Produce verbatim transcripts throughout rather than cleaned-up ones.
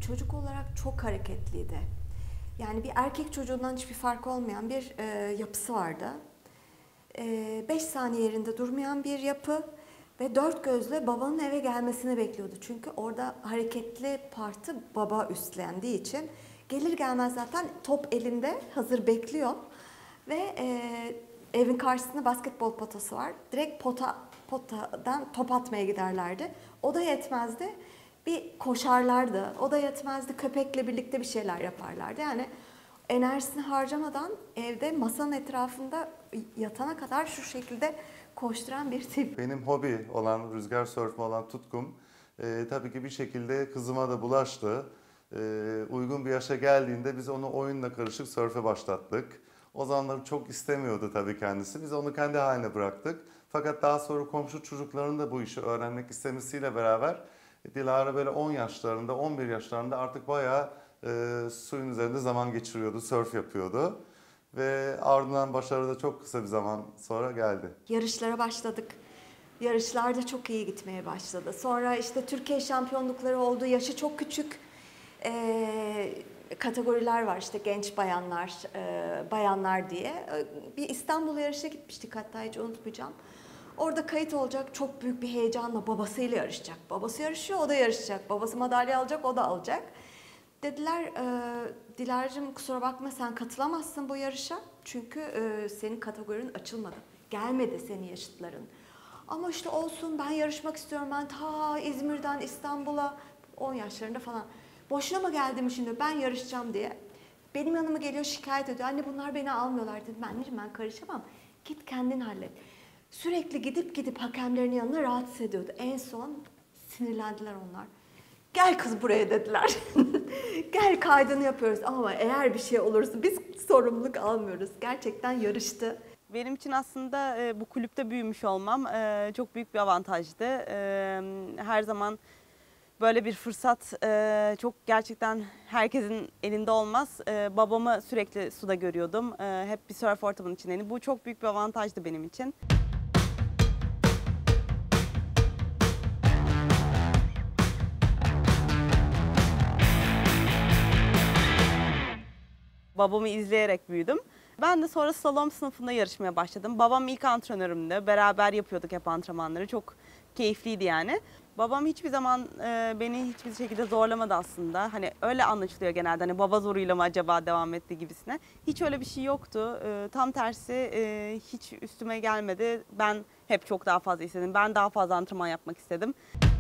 çocuk olarak çok hareketliydi. Yani bir erkek çocuğundan hiçbir fark olmayan bir e, yapısı vardı. Beş saniye yerinde durmayan bir yapı ve dört gözle babanın eve gelmesini bekliyordu. Çünkü orada hareketli partı baba üstlendiği için gelir gelmez zaten top elinde hazır bekliyor. Ve e, evin karşısında basketbol potası var. Direkt pota, potadan top atmaya giderlerdi. O da yetmezdi. Bir koşarlardı. O da yetmezdi. Köpekle birlikte bir şeyler yaparlardı. Yani enerjisini harcamadan evde masanın etrafında yatana kadar şu şekilde koşturan bir tip. Benim hobi olan, rüzgar sörfü olan tutkum e, tabii ki bir şekilde kızıma da bulaştı. E, uygun bir yaşa geldiğinde biz onu oyunla karışık sörfe başlattık. O zamanları çok istemiyordu tabii kendisi. Biz onu kendi haline bıraktık. Fakat daha sonra komşu çocukların da bu işi öğrenmek istemesiyle beraber Dilara böyle on yaşlarında, on bir yaşlarında artık bayağı e, suyun üzerinde zaman geçiriyordu, sörf yapıyordu. Ve ardından başarı da çok kısa bir zaman sonra geldi. Yarışlara başladık. Yarışlarda çok iyi gitmeye başladı. Sonra işte Türkiye şampiyonlukları oldu. Yaşı çok küçük ee, kategoriler var, işte genç bayanlar, e, bayanlar diye. Bir İstanbul yarışına gitmiştik, hatta hiç unutmayacağım. Orada kayıt olacak, çok büyük bir heyecanla babasıyla yarışacak. Babası yarışıyor, o da yarışacak. Babası madalya alacak, o da alacak. Dediler, e, Dilara'cığım kusura bakma, sen katılamazsın bu yarışa. Çünkü e, senin kategorin açılmadı. Gelmedi senin yaşıtların. Ama işte olsun, ben yarışmak istiyorum. Ben ta İzmir'den İstanbul'a on yaşlarında falan. Boşuna mı geldim şimdi, ben yarışacağım diye. Benim yanıma geliyor, şikayet ediyor. Anne bunlar beni almıyorlar dedim. Anneciğim ben karışamam. Git kendin hallet. Sürekli gidip gidip hakemlerin yanına rahatsız ediyordu. En son sinirlendiler onlar. Gel kız buraya dediler. Gel kaydını yapıyoruz ama eğer bir şey olursa biz sorumluluk almıyoruz. Gerçekten yarıştı. Benim için aslında bu kulüpte büyümüş olmam çok büyük bir avantajdı. Her zaman böyle bir fırsat çok gerçekten herkesin elinde olmaz. Babamı sürekli suda görüyordum. Hep bir surf ortamının içindeydim. Bu çok büyük bir avantajdı benim için. Babamı izleyerek büyüdüm. Ben de sonra slalom sınıfında yarışmaya başladım. Babam ilk antrenörümdü. Beraber yapıyorduk hep antrenmanları. Çok keyifliydi yani. Babam hiçbir zaman e, beni hiçbir şekilde zorlamadı aslında. Hani öyle anlaşılıyor genelde. Hani baba zoruyla mı acaba devam etti gibisine. Hiç öyle bir şey yoktu. E, tam tersi e, hiç üstüme gelmedi. Ben hep çok daha fazla istedim. Ben daha fazla antrenman yapmak istedim.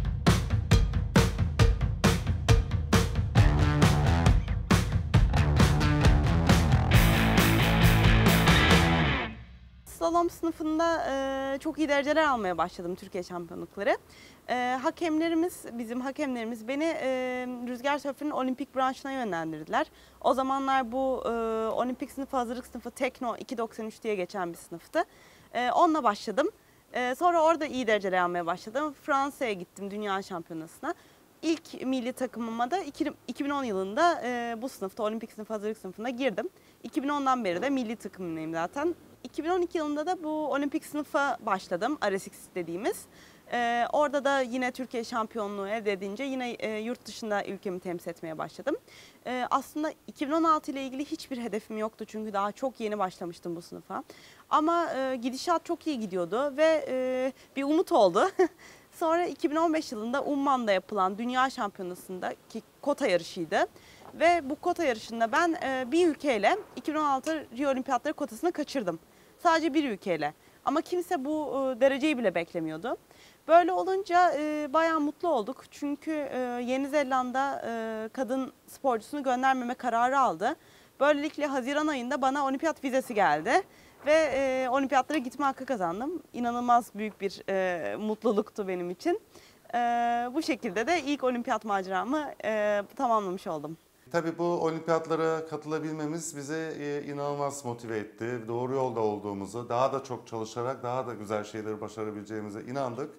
Slalom sınıfında e, çok iyi dereceler almaya başladım Türkiye şampiyonlukları. E, hakemlerimiz, bizim hakemlerimiz beni e, rüzgar sörfünün olimpik branşına yönlendirdiler. O zamanlar bu e, olimpik sınıfı, hazırlık sınıfı Tekno iki doksan üç diye geçen bir sınıftı. E, onunla başladım. E, sonra orada iyi dereceler almaya başladım. Fransa'ya gittim dünya şampiyonasına. İlk milli takımıma da iki bin on yılında e, bu sınıfta, olimpik sınıfı, hazırlık sınıfına girdim. iki bin ondan beri de milli takımındayım zaten. iki bin on iki yılında da bu olimpik sınıfa başladım, R S X dediğimiz. Ee, orada da yine Türkiye şampiyonluğu elde edince yine e, yurt dışında ülkemi temsil etmeye başladım. Ee, aslında iki bin on altı ile ilgili hiçbir hedefim yoktu çünkü daha çok yeni başlamıştım bu sınıfa. Ama e, gidişat çok iyi gidiyordu ve e, bir umut oldu. Sonra iki bin on beş yılında Umman'da yapılan dünya şampiyonasında ki kota yarışıydı. Ve bu kota yarışında ben e, bir ülkeyle iki bin on altı Rio Olimpiyatları kotasını kaçırdım. Sadece bir ülkeyle. Ama kimse bu e, dereceyi bile beklemiyordu. Böyle olunca e, bayağı mutlu olduk. Çünkü e, Yeni Zelanda e, kadın sporcusunu göndermeme kararı aldı. Böylelikle Haziran ayında bana olimpiyat vizesi geldi. Ve e, olimpiyatlara gitme hakkı kazandım. İnanılmaz büyük bir e, mutluluktu benim için. E, bu şekilde de ilk olimpiyat maceramı e, tamamlamış oldum. Tabii bu olimpiyatlara katılabilmemiz bize inanılmaz motive etti. Doğru yolda olduğumuzu, daha da çok çalışarak daha da güzel şeyleri başarabileceğimize inandık.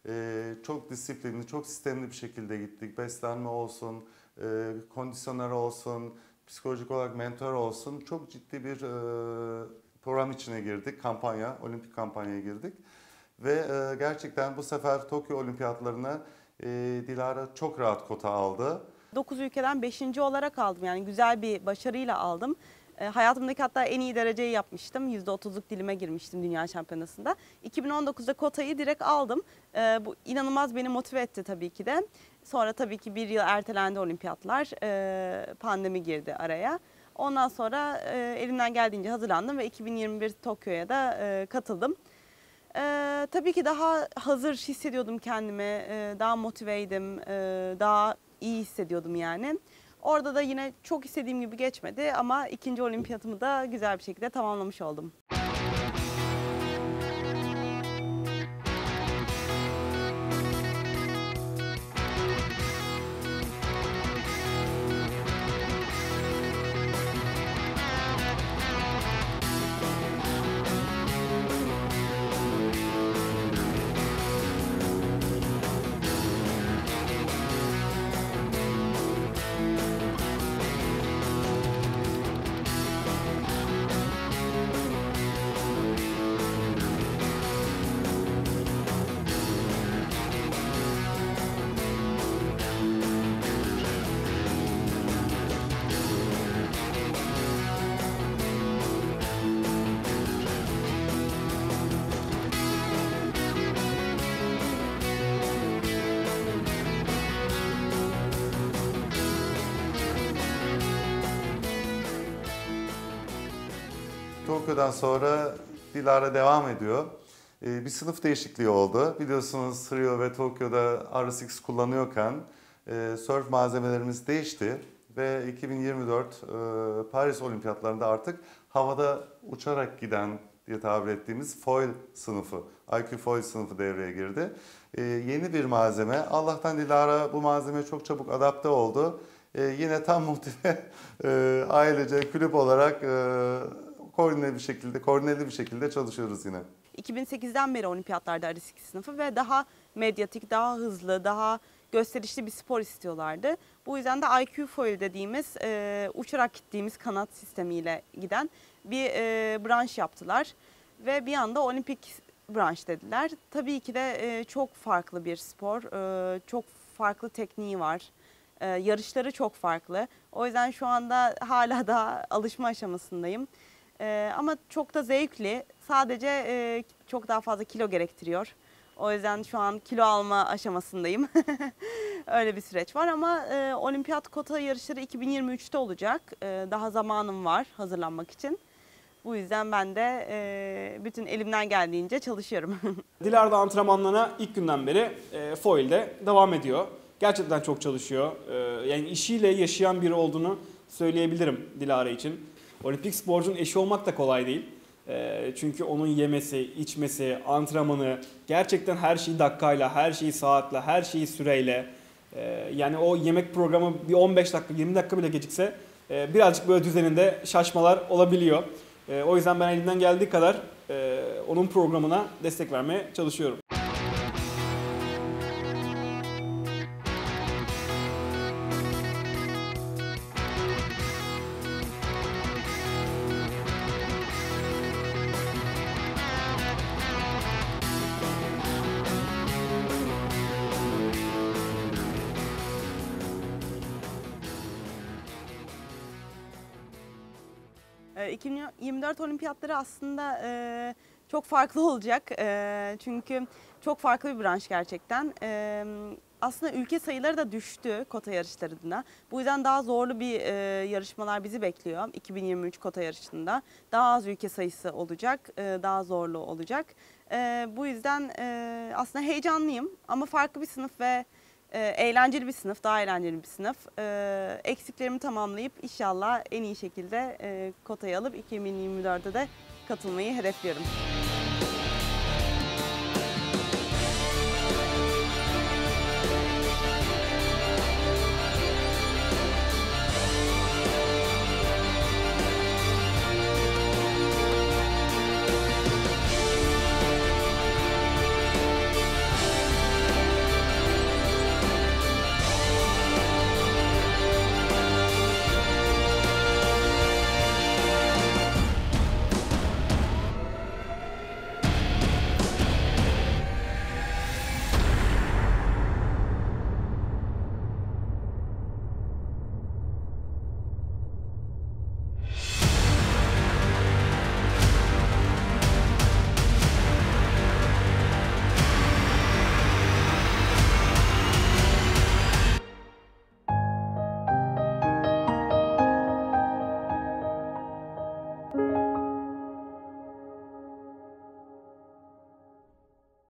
Çok disiplinli, çok sistemli bir şekilde gittik. Beslenme olsun, kondisyoner olsun, psikolojik olarak mentor olsun. Çok ciddi bir program içine girdik, kampanya, olimpik kampanyaya girdik. Ve gerçekten bu sefer Tokyo Olimpiyatlarına Dilara çok rahat kota aldı. dokuz ülkeden beşinci olarak aldım. Yani güzel bir başarıyla aldım. E, hayatımdaki hatta en iyi dereceyi yapmıştım. yüzde otuzluk dilime girmiştim Dünya Şampiyonası'nda. iki bin on dokuzda kotayı direkt aldım. E, bu inanılmaz beni motive etti tabii ki de. Sonra tabii ki bir yıl ertelendi olimpiyatlar. E, pandemi girdi araya. Ondan sonra e, elimden geldiğince hazırlandım ve iki bin yirmi bir Tokyo'ya da e, katıldım. E, tabii ki daha hazır hissediyordum kendimi, e, daha motiveydim, e, daha iyi hissediyordum yani. Orada da yine çok istediğim gibi geçmedi ama ikinci olimpiyatımı da güzel bir şekilde tamamlamış oldum. Tokyo'dan sonra Dilara devam ediyor. Ee, bir sınıf değişikliği oldu. Biliyorsunuz Rio ve Tokyo'da R S X kullanıyorken e, surf malzemelerimiz değişti. Ve iki bin yirmi dört e, Paris Olimpiyatlarında artık havada uçarak giden diye tabir ettiğimiz foil sınıfı, I Q foil sınıfı devreye girdi. E, yeni bir malzeme. Allah'tan Dilara bu malzemeye çok çabuk adapte oldu. E, yine tam motive e, ailece kulüp olarak e, koordineli bir şekilde, koordineli bir şekilde çalışıyoruz yine. iki bin sekizden beri olimpiyatlarda R S X sınıfı ve daha medyatik, daha hızlı, daha gösterişli bir spor istiyorlardı. Bu yüzden de I Q foil dediğimiz e, uçarak gittiğimiz kanat sistemiyle giden bir e, branş yaptılar. Ve bir anda olimpik branş dediler. Tabii ki de e, çok farklı bir spor, e, çok farklı tekniği var. E, yarışları çok farklı. O yüzden şu anda hala da alışma aşamasındayım. Ee, ama çok da zevkli. Sadece e, çok daha fazla kilo gerektiriyor. O yüzden şu an kilo alma aşamasındayım. Öyle bir süreç var ama e, olimpiyat kota yarışları iki bin yirmi üçte olacak. E, daha zamanım var hazırlanmak için. Bu yüzden ben de e, bütün elimden geldiğince çalışıyorum. Dilara da antrenmanlarına ilk günden beri e, foil'de devam ediyor. Gerçekten çok çalışıyor. E, yani işiyle yaşayan biri olduğunu söyleyebilirim Dilara için. Olimpik sporcunun eşi olmak da kolay değil. E, çünkü onun yemesi, içmesi, antrenmanı, gerçekten her şeyi dakikayla, her şeyi saatle, her şeyi süreyle. E, yani o yemek programı bir on beş dakika, yirmi dakika bile gecikse e, birazcık böyle düzeninde şaşmalar olabiliyor. E, o yüzden ben elimden geldiği kadar e, onun programına destek vermeye çalışıyorum. iki bin yirmi dört olimpiyatları aslında e, çok farklı olacak. E, çünkü çok farklı bir branş gerçekten. E, aslında ülke sayıları da düştü kota yarışlarında. Bu yüzden daha zorlu bir e, yarışmalar bizi bekliyor iki bin yirmi üç kota yarışında. Daha az ülke sayısı olacak, e, daha zorlu olacak. E, bu yüzden e, aslında heyecanlıyım ama farklı bir sınıf ve e, eğlenceli bir sınıf, daha eğlenceli bir sınıf. E, eksiklerimi tamamlayıp inşallah en iyi şekilde e, kotayı alıp iki bin yirmi dörtte de katılmayı hedefliyorum.